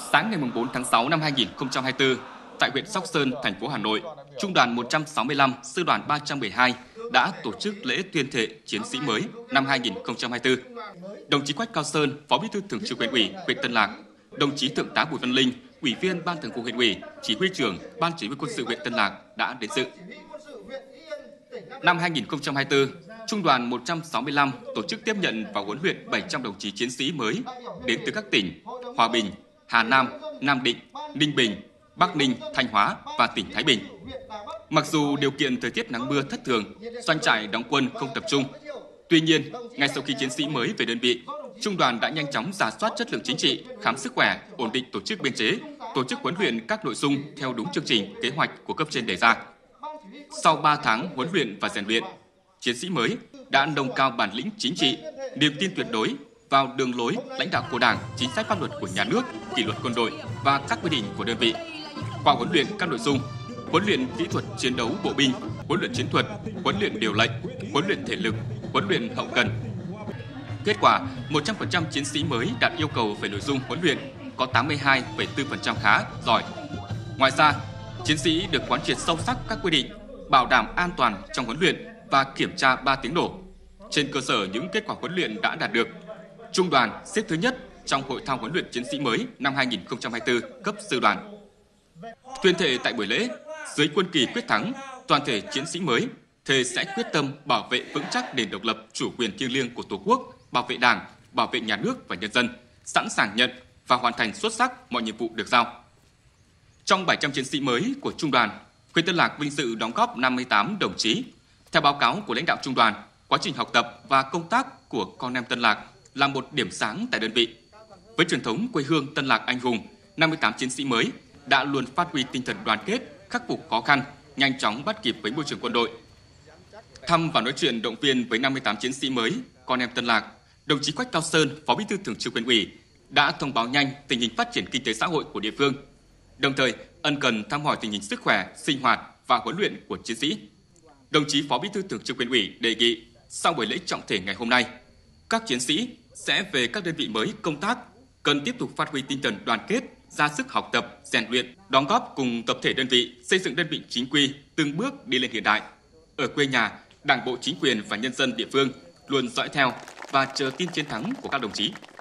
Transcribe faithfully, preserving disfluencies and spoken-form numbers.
Sáng ngày bốn tháng sáu năm hai nghìn không trăm hai mươi tư, tại huyện Sóc Sơn, thành phố Hà Nội, Trung đoàn một trăm sáu mươi lăm, Sư đoàn ba trăm mười hai đã tổ chức lễ tuyên thệ chiến sĩ mới năm hai nghìn không trăm hai mươi tư. Đồng chí Quách Cao Sơn, Phó Bí thư Thường trực Huyện ủy huyện Tân Lạc, đồng chí Thượng tá Bùi Văn Linh, Ủy viên Ban Thường vụ Huyện ủy, Chỉ huy trưởng Ban Chỉ huy Quân sự huyện Tân Lạc đã đến dự. Năm hai nghìn không trăm hai mươi tư, Trung đoàn một trăm sáu mươi lăm tổ chức tiếp nhận và huấn luyện bảy trăm đồng chí chiến sĩ mới đến từ các tỉnh Hòa Bình, Hà Nam, Nam Định, Ninh Bình, Bắc Ninh, Thanh Hóa và tỉnh Thái Bình. Mặc dù điều kiện thời tiết nắng mưa thất thường, doanh trại đóng quân không tập trung. Tuy nhiên, ngay sau khi chiến sĩ mới về đơn vị, Trung đoàn đã nhanh chóng rà soát chất lượng chính trị, khám sức khỏe, ổn định tổ chức biên chế, tổ chức huấn luyện các nội dung theo đúng chương trình, kế hoạch của cấp trên đề ra. Sau ba tháng huấn luyện và rèn luyện, chiến sĩ mới đã nâng cao bản lĩnh chính trị, niềm tin tuyệt đối vào đường lối lãnh đạo của Đảng, chính sách pháp luật của nhà nước, kỷ luật quân đội và các quy định của đơn vị. Qua huấn luyện các nội dung huấn luyện kỹ thuật chiến đấu bộ binh, huấn luyện chiến thuật, huấn luyện điều lệnh, huấn luyện thể lực, huấn luyện hậu cần. Kết quả, một trăm phần trăm chiến sĩ mới đạt yêu cầu về nội dung huấn luyện, có tám mươi hai phẩy bốn phần trăm khá, giỏi. Ngoài ra, chiến sĩ được quán triệt sâu sắc các quy định, bảo đảm an toàn trong huấn luyện và kiểm tra ba tiếng nổ. Trên cơ sở những kết quả huấn luyện đã đạt được, Trung đoàn xếp thứ nhất trong hội thao huấn luyện chiến sĩ mới năm hai nghìn không trăm hai mươi tư cấp sư đoàn. Tuyên thệ tại buổi lễ, dưới quân kỳ quyết thắng, toàn thể chiến sĩ mới thề sẽ quyết tâm bảo vệ vững chắc nền độc lập, chủ quyền thiêng liêng của Tổ quốc, bảo vệ Đảng, bảo vệ nhà nước và nhân dân, sẵn sàng nhận và hoàn thành xuất sắc mọi nhiệm vụ được giao. Trong bảy trăm chiến sĩ mới của Trung đoàn, huyện Tân Lạc vinh dự đóng góp năm mươi tám đồng chí. Theo báo cáo của lãnh đạo Trung đoàn, quá trình học tập và công tác của con em Tân Lạc là một điểm sáng tại đơn vị. Với truyền thống quê hương Tân Lạc anh hùng, năm mươi tám chiến sĩ mới đã luôn phát huy tinh thần đoàn kết, khắc phục khó khăn, nhanh chóng bắt kịp với môi trường quân đội. Thăm và nói chuyện động viên với năm mươi tám chiến sĩ mới, con em Tân Lạc, đồng chí Quách Cao Sơn, Phó Bí thư Thường trực Huyện ủy đã thông báo nhanh tình hình phát triển kinh tế xã hội của địa phương, đồng thời ân cần thăm hỏi tình hình sức khỏe, sinh hoạt và huấn luyện của chiến sĩ. Đồng chí Phó Bí thư Thường trực Huyện ủy đề nghị sau buổi lễ trọng thể ngày hôm nay, các chiến sĩ sẽ về các đơn vị mới công tác cần tiếp tục phát huy tinh thần đoàn kết, ra sức học tập, rèn luyện, đóng góp cùng tập thể đơn vị xây dựng đơn vị chính quy từng bước đi lên hiện đại. Ở quê nhà, Đảng bộ, chính quyền và nhân dân địa phương luôn dõi theo và chờ tin chiến thắng của các đồng chí.